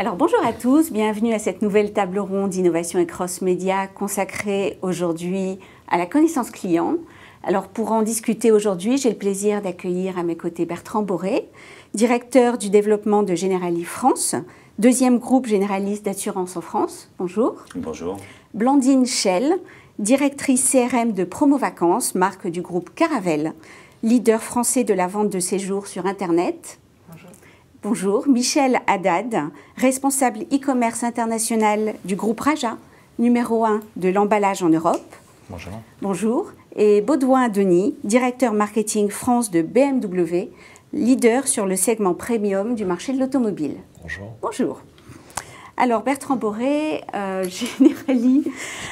Alors bonjour à tous, bienvenue à cette nouvelle table ronde d'innovation et cross-média consacrée aujourd'hui à la connaissance client. Alors pour en discuter aujourd'hui, j'ai le plaisir d'accueillir à mes côtés Bertrand Boré, directeur du développement de Generali France, deuxième groupe généraliste d'assurance en France. Bonjour. Bonjour. Blandine Schell, directrice CRM de Promo Vacances, marque du groupe Caravelle, leader français de la vente de séjours sur Internet. Bonjour. Bonjour. Michel Haddad, responsable e-commerce international du groupe Raja, numéro 1 de l'emballage en Europe. Bonjour. Bonjour. Et Baudouin Denis, directeur marketing France de BMW, leader sur le segment premium du marché de l'automobile. Bonjour. Bonjour. Alors Bertrand Boré, Generali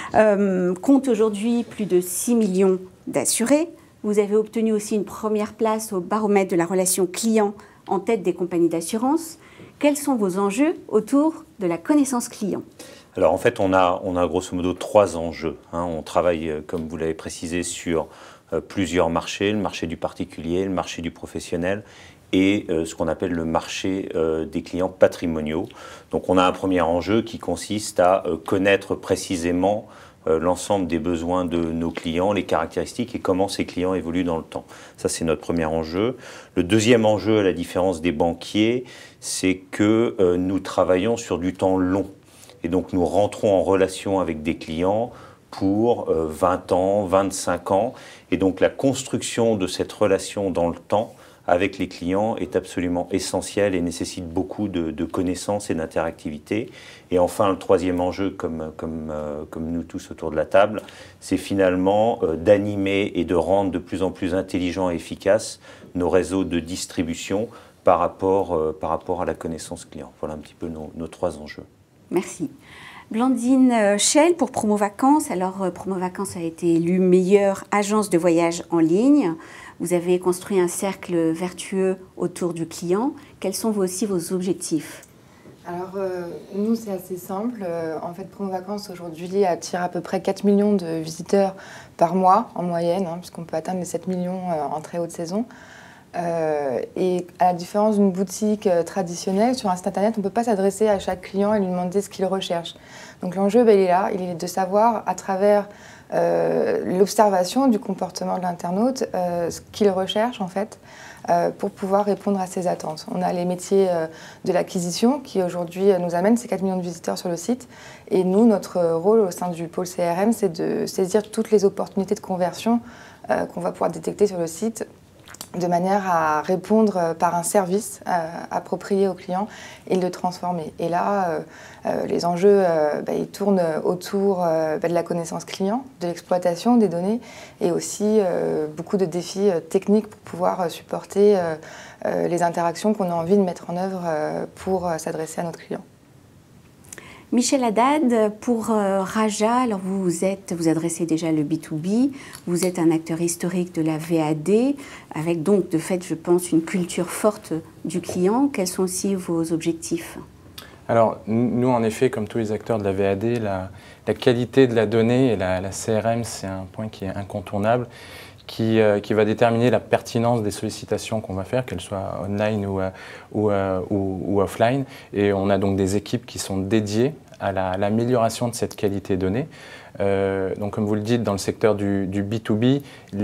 compte aujourd'hui plus de 6 millions d'assurés. Vous avez obtenu aussi une première place au baromètre de la relation client en tête des compagnies d'assurance. Quels sont vos enjeux autour de la connaissance client ? Alors en fait, on a grosso modo 3 enjeux. On travaille, comme vous l'avez précisé, sur plusieurs marchés, le marché du particulier, le marché du professionnel et ce qu'on appelle le marché des clients patrimoniaux. Donc on a un premier enjeu qui consiste à connaître précisément l'ensemble des besoins de nos clients, les caractéristiques et comment ces clients évoluent dans le temps. Ça, c'est notre premier enjeu. Le deuxième enjeu, à la différence des banquiers, c'est que nous travaillons sur du temps long. Et donc, nous rentrons en relation avec des clients pour 20 ans, 25 ans. Et donc, la construction de cette relation dans le temps avec les clients est absolument essentielle et nécessite beaucoup de connaissances et d'interactivité. Et enfin, le troisième enjeu, comme nous tous autour de la table, c'est finalement d'animer et de rendre de plus en plus intelligents et efficaces nos réseaux de distribution par rapport à la connaissance client. Voilà un petit peu nos 3 enjeux. Merci. Blandine Schell pour Promo Vacances. Alors, Promo Vacances a été élue meilleure agence de voyage en ligne. Vous avez construit un cercle vertueux autour du client. Quels sont aussi vos objectifs ? Alors, nous, c'est assez simple. En fait, Promo Vacances, aujourd'hui, attire à peu près 4 millions de visiteurs par mois, en moyenne, puisqu'on peut atteindre les 7 millions en très haute saison. Et à la différence d'une boutique traditionnelle, sur un site internet, on ne peut pas s'adresser à chaque client et lui demander ce qu'il recherche. Donc l'enjeu, il est là, il est de savoir à travers l'observation du comportement de l'internaute ce qu'il recherche en fait pour pouvoir répondre à ses attentes. On a les métiers de l'acquisition qui aujourd'hui nous amènent ces 4 millions de visiteurs sur le site et nous, notre rôle au sein du pôle CRM, c'est de saisir toutes les opportunités de conversion qu'on va pouvoir détecter sur le site de manière à répondre par un service approprié au client et le transformer. Et là, les enjeux, ils tournent autour de la connaissance client, de l'exploitation des données et aussi beaucoup de défis techniques pour pouvoir supporter les interactions qu'on a envie de mettre en œuvre pour s'adresser à notre client. Michel Haddad, pour Raja, alors vous adressez déjà le B2B, vous êtes un acteur historique de la VAD, avec donc de fait, je pense, une culture forte du client. Quels sont aussi vos objectifs ? Alors, nous, en effet, comme tous les acteurs de la VAD, la qualité de la donnée et la CRM, c'est un point qui est incontournable, qui va déterminer la pertinence des sollicitations qu'on va faire, qu'elles soient online ou offline. Et on a donc des équipes qui sont dédiées à l'amélioration de cette qualité de données. Donc, comme vous le dites, dans le secteur du B2B,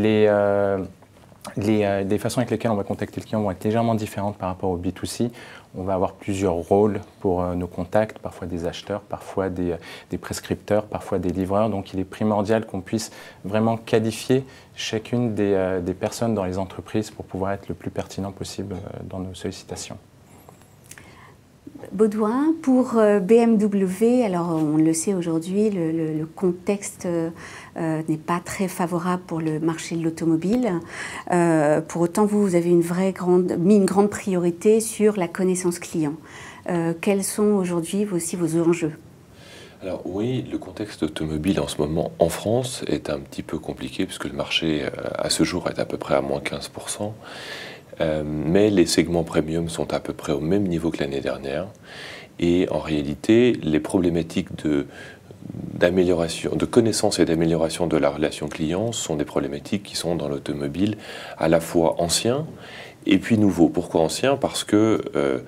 les façons avec lesquelles on va contacter le client vont être légèrement différentes par rapport au B2C. On va avoir plusieurs rôles pour nos contacts, parfois des acheteurs, parfois des prescripteurs, parfois des livreurs. Donc il est primordial qu'on puisse vraiment qualifier chacune des personnes dans les entreprises pour pouvoir être le plus pertinent possible dans nos sollicitations. Baudouin, pour BMW, alors on le sait aujourd'hui, le contexte n'est pas très favorable pour le marché de l'automobile. Pour autant, vous avez mis une grande priorité sur la connaissance client. Quels sont aujourd'hui aussi vos enjeux ? Alors oui, le contexte automobile en ce moment en France est un petit peu compliqué puisque le marché à ce jour est à peu près à moins 15%. Mais les segments premium sont à peu près au même niveau que l'année dernière. Et en réalité, les problématiques d'amélioration, de connaissance et d'amélioration de la relation client sont des problématiques qui sont dans l'automobile à la fois anciens et puis nouveaux. Pourquoi anciens ? Parce que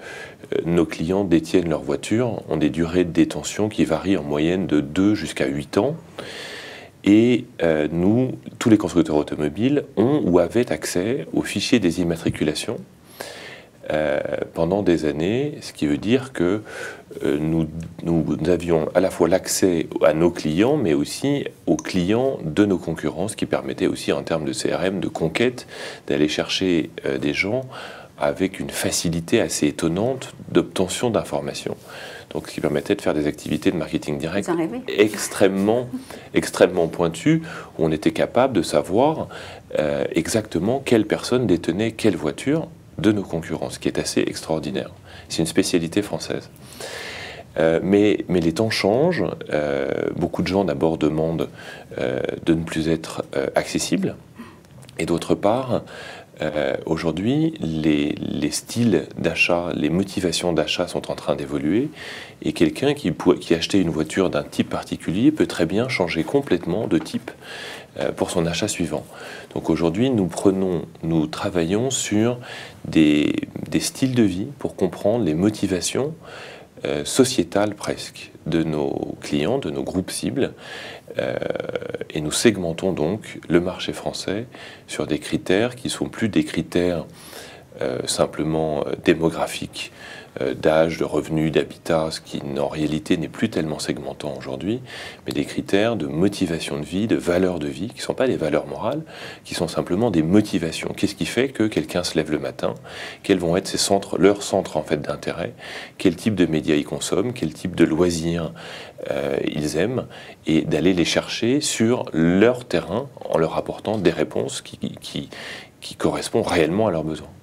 nos clients détiennent leur voiture, ont des durées de détention qui varient en moyenne de 2 jusqu'à 8 ans. Et nous, tous les constructeurs automobiles ont ou avaient accès au fichier des immatriculations pendant des années, ce qui veut dire que nous avions à la fois l'accès à nos clients, mais aussi aux clients de nos concurrents, ce qui permettait aussi en termes de CRM, de conquête, d'aller chercher des gens avec une facilité assez étonnante d'obtention d'informations. Donc, ce qui permettait de faire des activités de marketing direct extrêmement pointues, où on était capable de savoir exactement quelle personne détenait quelle voiture de nos concurrents, ce qui est assez extraordinaire. C'est une spécialité française. Mais les temps changent. Beaucoup de gens d'abord demandent de ne plus être accessibles. Et d'autre part, aujourd'hui, les styles d'achat, les motivations d'achat sont en train d'évoluer. Et quelqu'un qui achetait une voiture d'un type particulier peut très bien changer complètement de type pour son achat suivant. Donc aujourd'hui, nous travaillons sur des styles de vie pour comprendre les motivations sociétales presque de nos clients, de nos groupes cibles, et nous segmentons donc le marché français sur des critères qui sont plus des critères simplement démographiques, d'âge, de revenus, d'habitat, ce qui en réalité n'est plus tellement segmentant aujourd'hui, mais des critères de motivation de vie, de valeur de vie, qui ne sont pas des valeurs morales, qui sont simplement des motivations. Qu'est-ce qui fait que quelqu'un se lève le matin? Quels vont être leurs centres en fait d'intérêt? Quel type de médias ils consomment? Quel type de loisirs ils aiment? Et d'aller les chercher sur leur terrain en leur apportant des réponses qui correspondent réellement à leurs besoins.